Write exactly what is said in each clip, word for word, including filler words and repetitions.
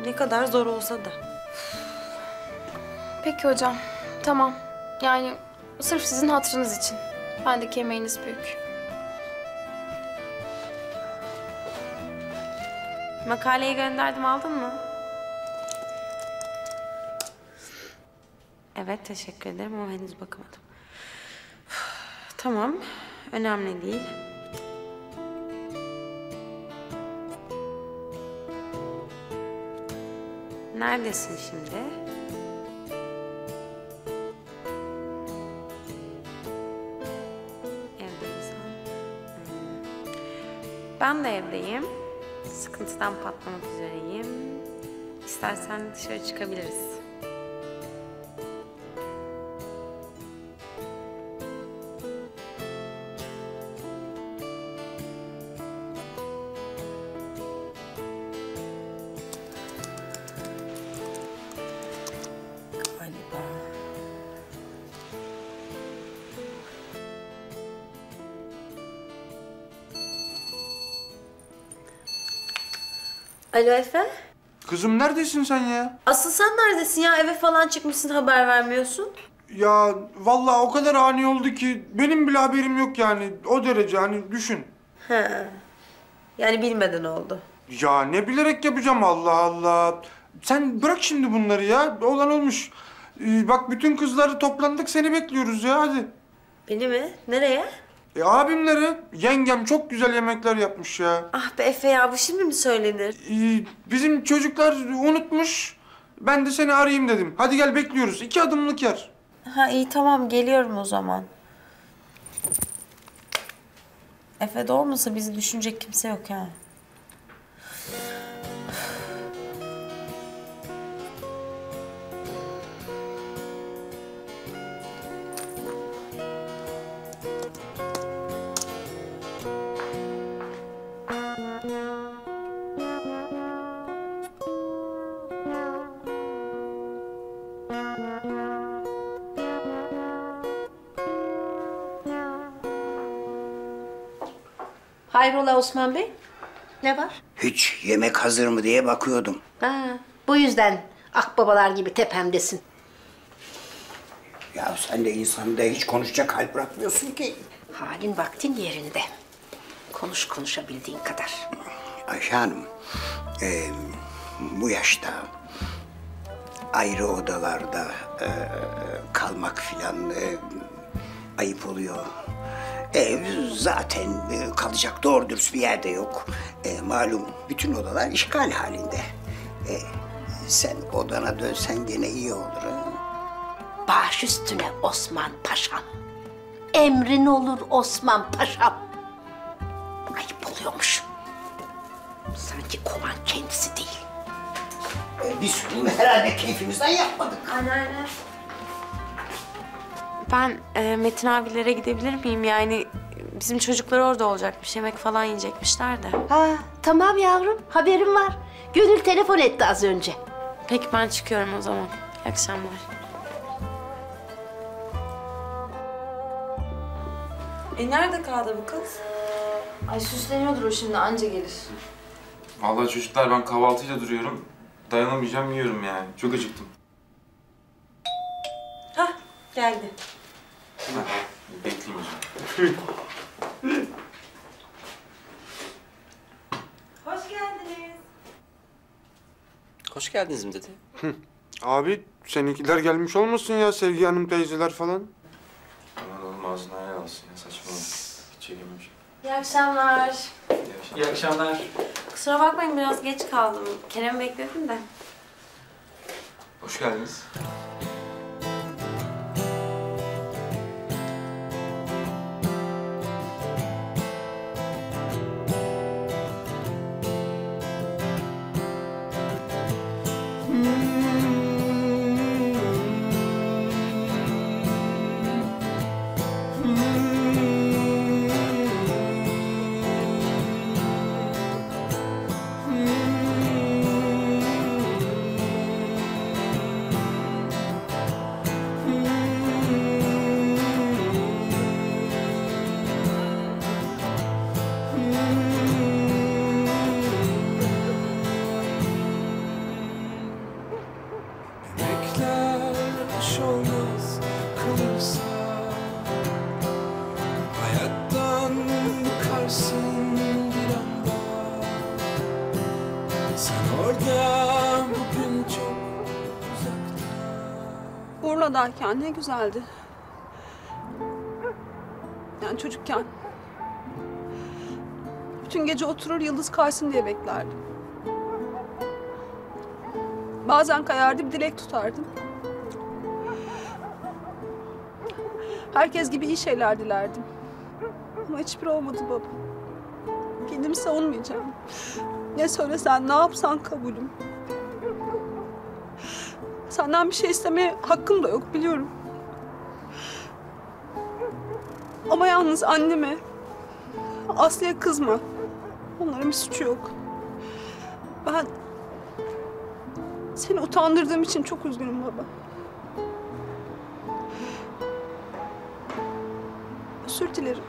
Ne kadar zor olsa da. Peki hocam. Tamam. Yani sırf sizin hatırınız için. Bendeki emeğiniz büyük. Makaleyi gönderdim, aldın mı? Evet, teşekkür ederim ama henüz bakamadım. Tamam, önemli değil. Neredesin şimdi? Evde misin? Hmm. Ben de evdeyim. Sıkıntıdan patlamak üzereyim. İstersen dışarı çıkabiliriz. Galiba. Alo Efe? Kızım neredesin sen ya? Asıl sen neredesin ya? Eve falan çıkmışsın, haber vermiyorsun. Ya vallahi o kadar ani oldu ki benim bile haberim yok yani. O derece hani düşün. He. Yani bilmeden oldu. Ya ne bilerek yapacağım Allah Allah. Sen bırak şimdi bunları ya. Olan olmuş. Ee, bak bütün kızları toplandık seni bekliyoruz ya hadi. Beni mi? Nereye? E abimleri, yengem çok güzel yemekler yapmış ya. Ah be Efe ya, bu şimdi mi söylenir? Ee, bizim çocuklar unutmuş. Ben de seni arayayım dedim. Hadi gel bekliyoruz. İki adımlık yer. Ha iyi tamam, geliyorum o zaman. Efe de olmasa bizi düşünecek kimse yok ha. Hayrola Osman Bey? Ne var? Hiç yemek hazır mı diye bakıyordum. Ha, bu yüzden akbabalar gibi tepemdesin. Ya sen de insanda hiç konuşacak hal bırakmıyorsun ki. Halin vaktin yerinde. Konuş konuşabildiğin kadar. Ayşe Hanım, e, bu yaşta ayrı odalarda e, kalmak filan e, ayıp oluyor. Ev zaten e, kalacak doğru dürüst bir yerde yok. E, malum bütün odalar işgal halinde. E, sen odana dönsen gene iyi olur. Ha? Baş üstüne Osman Paşam. Emrin olur Osman Paşam. Ayıp oluyormuş. Sanki kovan kendisi değil. E, biz bunu herhalde keyfimizden yapmadık. Anneanne. Ben e, Metin abilere gidebilir miyim? Yani bizim çocuklar orada olacakmış. Yemek falan yiyecekmişler de. Ha, tamam yavrum, haberim var. Gönül telefon etti az önce. Peki ben çıkıyorum o zaman. İyi akşamlar. E nerede kaldı bu kız? Ay süsleniyordur o şimdi, anca gelir. Vallahi çocuklar ben kahvaltıyla duruyorum. Dayanamayacağım, yiyorum yani. Çok acıktım. Hah, geldi. Heh, bekleyeyim o zaman. Hoş geldiniz. Hoş geldiniz mi dedi? Abi seninkiler gelmiş olmasın ya Sevgi Hanım teyzeler falan? Aman oğlum ağzına ayar alsın ya, saçmalama. Hiç çekememiş. İyi akşamlar. İyi akşamlar. Kusura bakmayın, biraz geç kaldım. Kerem'i bekledim de. Hoş geldiniz. Urla'dayken ne güzeldi. Yani çocukken. Bütün gece oturur yıldız kaysın diye beklerdim. Bazen kayardı, bir dilek tutardım. Herkes gibi iyi şeyler dilerdim. Ama hiçbiri olmadı baba. Kendimi savunmayacağım. Ne söylesen, ne yapsan kabulüm. Senden bir şey istemeye hakkım da yok, biliyorum. Ama yalnız anneme, Aslı'ya kızma. Onların bir suçu yok. Ben seni utandırdığım için çok üzgünüm baba. Özür dilerim.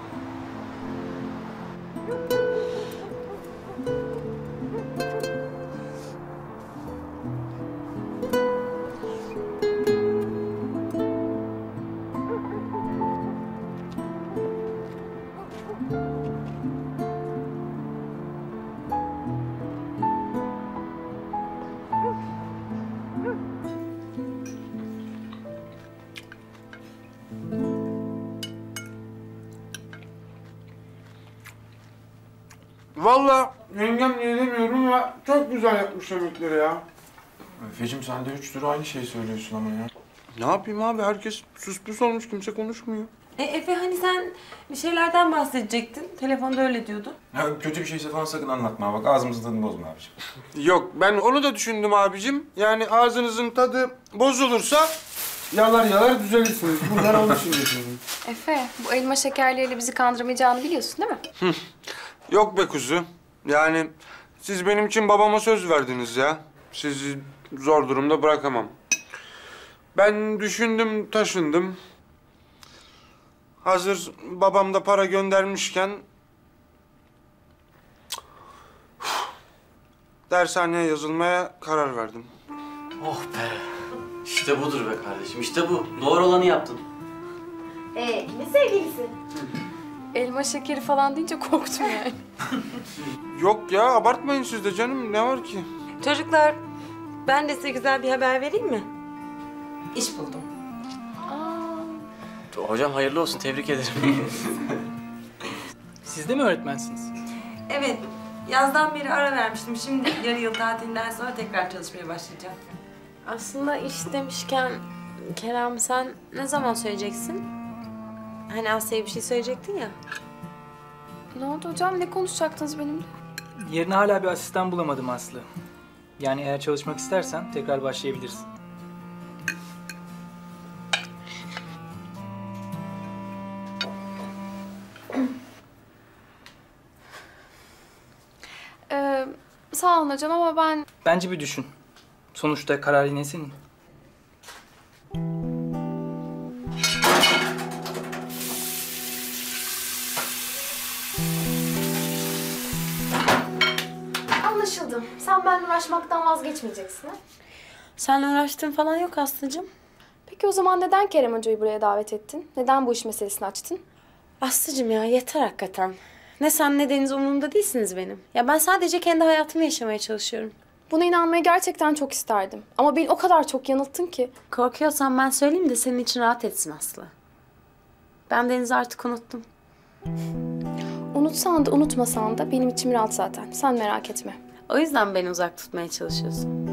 Vallahi yengem niye demiyorum ya çok güzel yapmış yemekleri ya. Efe'cim sen de üç tür aynı şeyi söylüyorsun ama ya. Ne yapayım abi herkes sus pus olmuş kimse konuşmuyor. E Efe hani sen bir şeylerden bahsedecektin. Telefonda öyle diyordun. Ya kötü bir şeyse falan sakın anlatma bak ağzımızın tadını bozma abiciğim. Yok ben onu da düşündüm abicim. Yani ağzınızın tadı bozulursa yalar yalar düzelirsiniz. Bunlar onun için düşündüm. Efe, bu elma şekerleriyle bizi kandırmayacağını biliyorsun değil mi? Yok be kuzu. Yani siz benim için babama söz verdiniz ya. Sizi zor durumda bırakamam. Ben düşündüm, taşındım. Hazır babam da para göndermişken... dershaneye yazılmaya karar verdim. Oh be. İşte budur be kardeşim. İşte bu. Doğru olanı yaptın. Ee, kimin sevgilisi? Elma şekeri falan deyince korktum yani. Yok ya, abartmayın siz de canım. Ne var ki? Çocuklar, ben de size güzel bir haber vereyim mi? İş buldum. Hocam hayırlı olsun. Tebrik ederim. Siz de mi öğretmensiniz? Evet, yazdan beri ara vermiştim. Şimdi yarı yıl tatilinden sonra tekrar çalışmaya başlayacağım. Aslında iş demişken Kerem sen ne zaman söyleyeceksin? Hani Asya'ya bir şey söyleyecektin ya. Ne oldu hocam? Ne konuşacaktınız benimle? Yerine hala bir asistan bulamadım Aslı. Yani eğer çalışmak istersen tekrar başlayabilirsin. Ee, sağ olun hocam ama ben... Bence bir düşün. Sonuçta karar yine senin. Anlaşıldı. Sen benimle uğraşmaktan vazgeçmeyeceksin ha? Seninle uğraştığın falan yok Aslı'cığım. Peki o zaman neden Kerem Hoca'yı buraya davet ettin? Neden bu iş meselesini açtın? Aslı'cığım ya yeter hakikaten. Ne sen ne Deniz umurumda değilsiniz benim. Ya ben sadece kendi hayatımı yaşamaya çalışıyorum. Buna inanmayı gerçekten çok isterdim. Ama beni o kadar çok yanılttın ki. Korkuyorsan ben söyleyeyim de senin için rahat etsin Aslı. Ben Deniz'i artık unuttum. Unutsan da unutmasan da benim içim rahat zaten. Sen merak etme. O yüzden beni uzak tutmaya çalışıyorsun.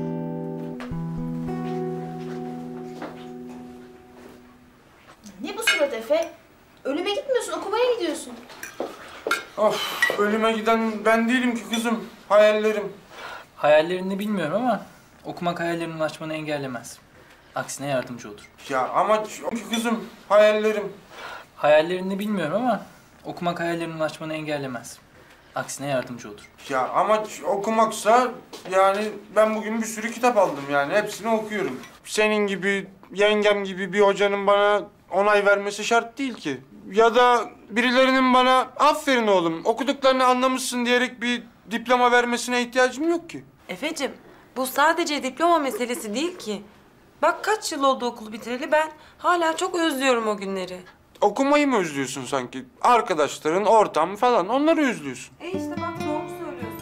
Ne bu surat Efe? Ölüme gitmiyorsun, okumaya gidiyorsun. Of, ölüme giden ben değilim ki kızım. Hayallerim. Hayallerini bilmiyorum ama okumak hayallerine ulaşmanı engellemez. Aksine yardımcı olur. Ya ama kızım, hayallerim. Hayallerini bilmiyorum ama okumak hayallerine ulaşmanı engellemez. Aksine yardımcı olur. Ya ama okumaksa yani ben bugün bir sürü kitap aldım yani. Hepsini okuyorum. Senin gibi, yengem gibi bir hocanın bana onay vermesi şart değil ki. Ya da birilerinin bana aferin oğlum okuduklarını anlamışsın diyerek bir diploma vermesine ihtiyacım yok ki. Efeciğim, bu sadece diploma meselesi değil ki. Bak kaç yıl oldu okulu bitireli, ben hala çok özlüyorum o günleri. Okumayı mı özlüyorsun sanki? Arkadaşların, ortam falan onları özlüyorsun. E işte bak doğru söylüyorsun.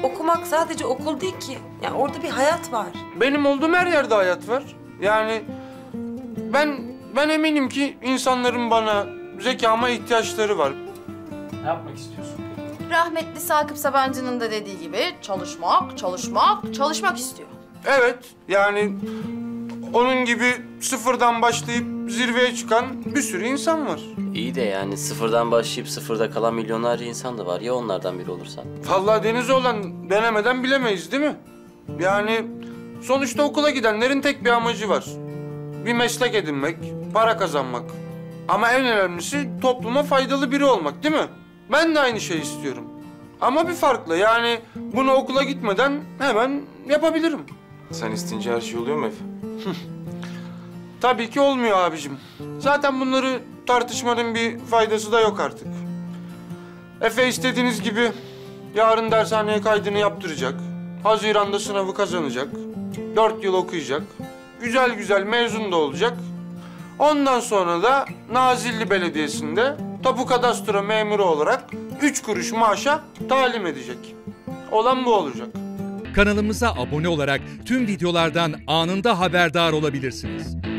okumak sadece okul değil ki. Yani orada bir hayat var. Benim olduğum her yerde hayat var. Yani ben ben eminim ki insanların bana, zekama ihtiyaçları var. Ne yapmak istiyorsun? Rahmetli Sakıp Sabancı'nın da dediği gibi çalışmak, çalışmak, çalışmak istiyor. Evet, yani onun gibi sıfırdan başlayıp zirveye çıkan bir sürü insan var. İyi de yani sıfırdan başlayıp sıfırda kalan milyonlarca insan da var. Ya onlardan biri olursan? Vallahi deniz olan denemeden bilemeyiz değil mi? Yani sonuçta okula gidenlerin tek bir amacı var. Bir meslek edinmek, para kazanmak. Ama en önemlisi topluma faydalı biri olmak değil mi? Ben de aynı şeyi istiyorum. Ama bir farkla, yani bunu okula gitmeden hemen yapabilirim. Sen isteyince her şey oluyor mu Efe? Tabii ki olmuyor abicim. Zaten bunları tartışmanın bir faydası da yok artık. Efe istediğiniz gibi yarın dershaneye kaydını yaptıracak. Haziran'da sınavı kazanacak. Dört yıl okuyacak. Güzel güzel mezun da olacak. Ondan sonra da Nazilli Belediyesi'nde tapu kadastro memuru olarak üç kuruş maaşa talim edecek. Olan bu olacak. Kanalımıza abone olarak tüm videolardan anında haberdar olabilirsiniz.